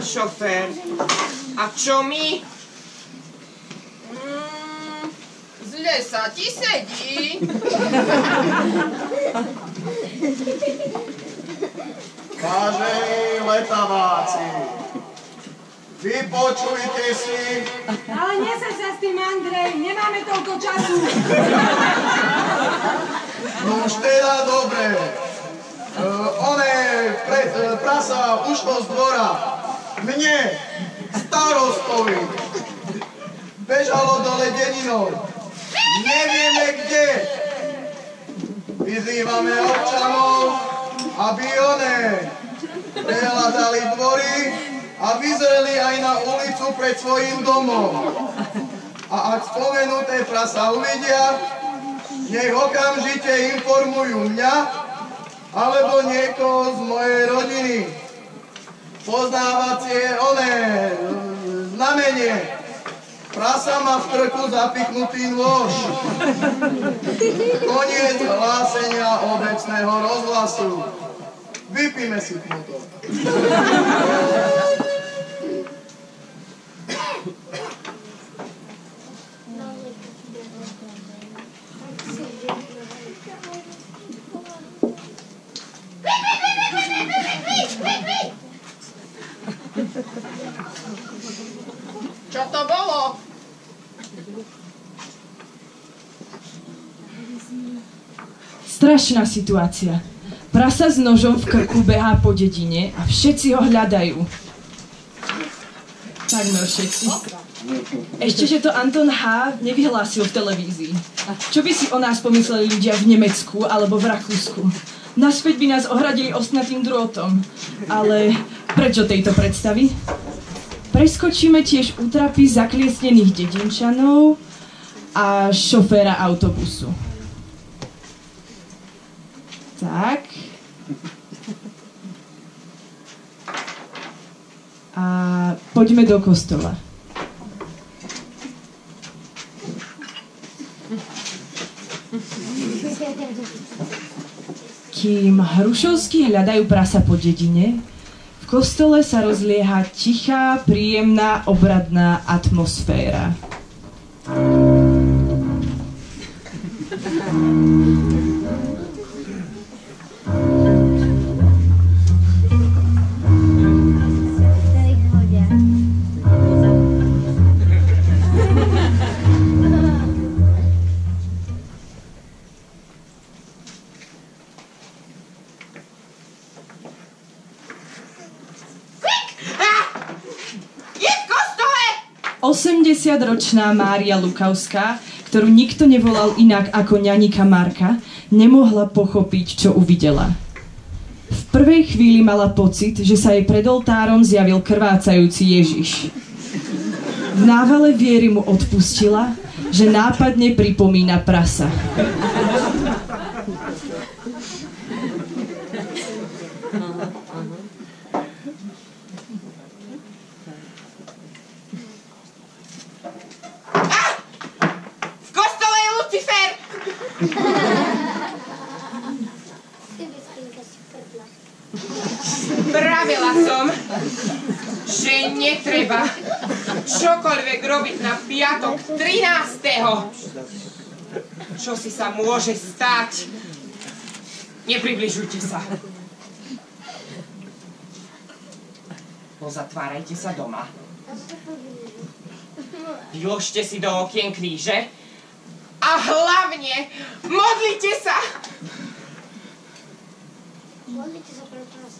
šofér. A čo my? Zle sa ti sedí. Vážení letaváci, vypočujte si. Ale neseď sa s tým, Andrej, nemáme toľko času. No už teda dobre. Prasa ušlo z dvora. Mne, starostovi, bežalo dole dedinou. Nevieme kde. Vyzývame občanov, aby prehľadali dvory a vyzreli aj na ulicu pred svojím domom. A ak spomenuté prasa uvidia, nech okamžite informujú mňa alebo niekoho z mojej rodiny. Poznávacie znamenie. Prasa má v krku zapichnutý nôž. Koniec hlásenia obecného rozhlasu. Vypíme si kmuto. Čo to bolo? Strašná situácia. Prasa s nožom v krku behá po dedine a všetci ho hľadajú. Takmer všetci. Ešte, že to Anton H. nevyhlásil v televízii. Čo by si o nás pomysleli ľudia v Nemecku alebo v Rakúsku? Naspäť by nás ohradili ostnatým drôtom. Ale prečo tejto predstavy? Preskočíme tiež útrapy zakliesnených dedinčanov a šoféra autobusu. Tak. A poďme do kostola. Kým Hrušovskí hľadajú prasa po dedine, v kostole sa rozlieha tichá, príjemná, obradná atmosféra. Je v kostole! 80-ročná Mária Lukavská, ktorú nikto nevolal inak ako ňanika Marka, nemohla pochopiť, čo uvidela. V prvej chvíli mala pocit, že sa jej pred oltárom zjavil krvácajúci Ježiš. V návale viery mu odpustila, že nápadne pripomína prasa. Pravila som, že netreba čokoľvek robiť na piatok 13. Čo si sa môže stať? Nepribližujte sa. Pozatvárajte sa doma. Vložte si do okien kríže a hlavne modlite sa. Modlite sa pre prasa.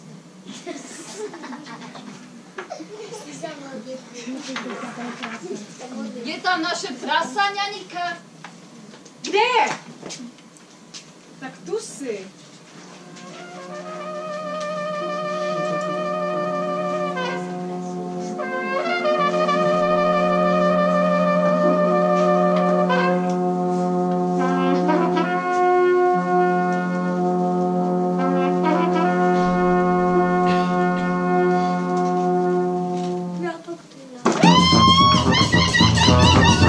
Je tam naše prasa, ňanika? Kde? Tak tu si.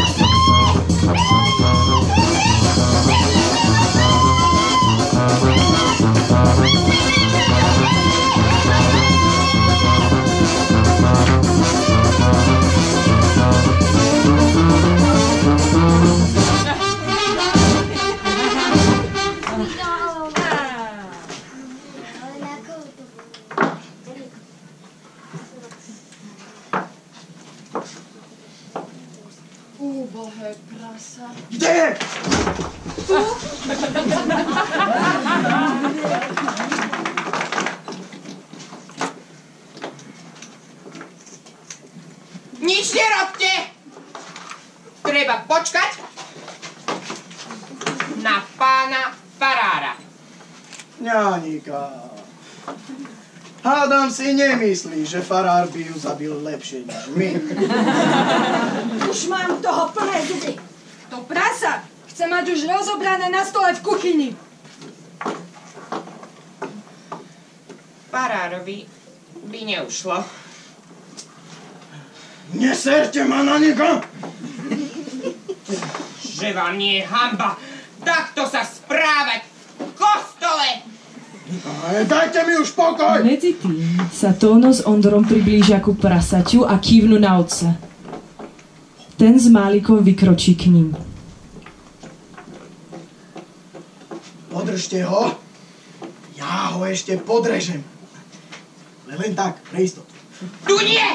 Ja Kde je? Nič nerobte! Treba počkať na pána farára. Ňanika, hádam si nemyslí, že farár by ju zabil lepšie než my. Už mám toho plné zuby. To prasa chce mať už rozobrané na stole v kuchyni. Farárovi by neušlo. Neserte ma na nikoho! Že vám nie je hanba takto sa správať v kostole! Dajte mi už pokoj! Medzi tým sa Tóno s Ondrom priblížia ku prasaťu a kývnu na otca. Ten s Málikom vykročí k ním. Podržte ho. Ja ho ešte podrežem. Len tak, pre istotu. Tu nie!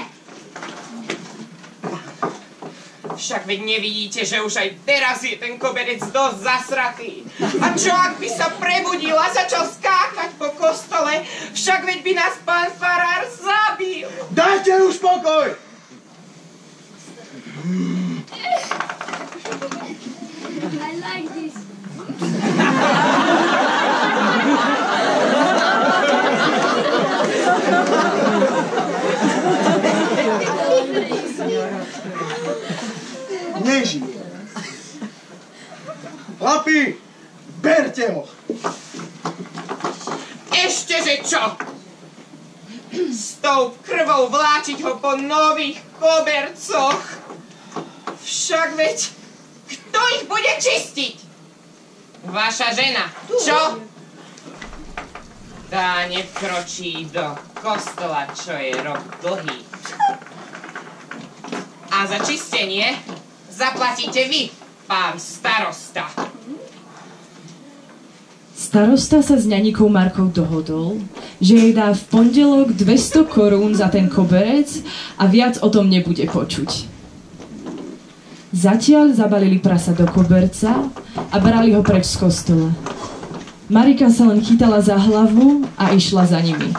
Však veď nevidíte, že už aj teraz je ten koberec dosť zasratý. A čo ak by sa prebudil a začal skákať po kostole? Však veď by nás pán farár zabil. Dajte už pokoj! I like this. Nežije. Chlapi, berte ho. Ešteže čo? S tou krvou vláčiť ho po nových kobercoch. Však veď, kto ich bude čistiť? Vaša žena, čo? Tá nevkročí do kostola, čo je rok dlhý. A za čistenie zaplatíte vy, pán starosta. Starosta sa s ňanikou Markou dohodol, že jej dá v pondelok 200 korún za ten koberec a viac o tom nebude počuť. Zatiaľ zabalili prasa do koberca a brali ho preč z kostola. Marika sa len chytala za hlavu a išla za nimi.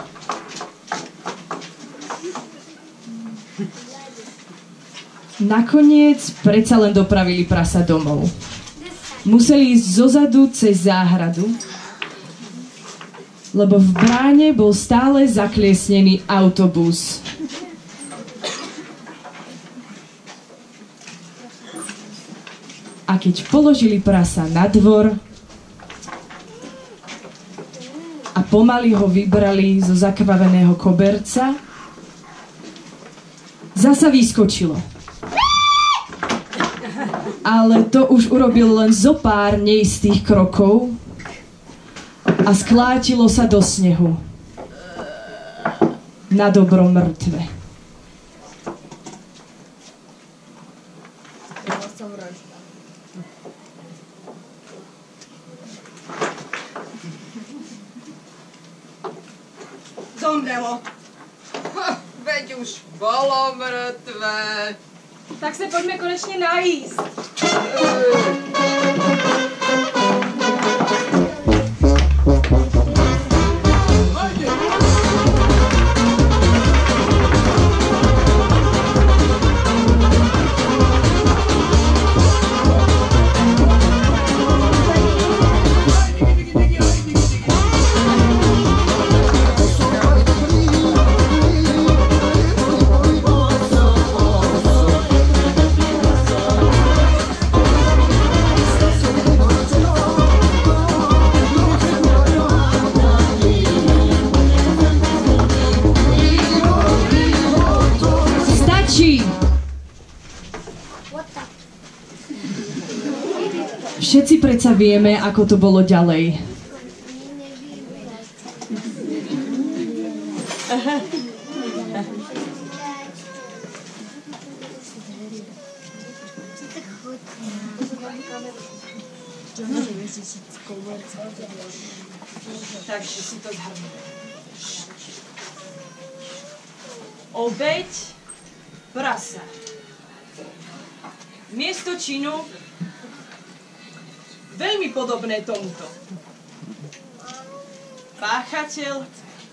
Nakoniec predsa len dopravili prasa domov. Museli ísť zozadu cez záhradu, lebo v bráne bol stále zakliesnený autobus. A keď položili prasa na dvor a pomaly ho vybrali zo zakrvaveného koberca, zasa vyskočilo. Ale to už urobil len zo pár neistých krokov a sklátilo sa do snehu. Na dobro mŕtve. Zomrelo. Veď už bolo mŕtve. Tak se pojďme konečně najíst. Všetci predsa vieme, ako to bolo ďalej. Takže si to zhrnu. Obeť prasa. Miesto činu Veľmi podobné tomuto. Páchateľ.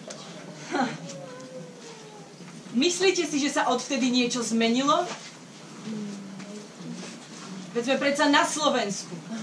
Myslíte si, že sa odvtedy niečo zmenilo? Veď sme predsa na Slovensku.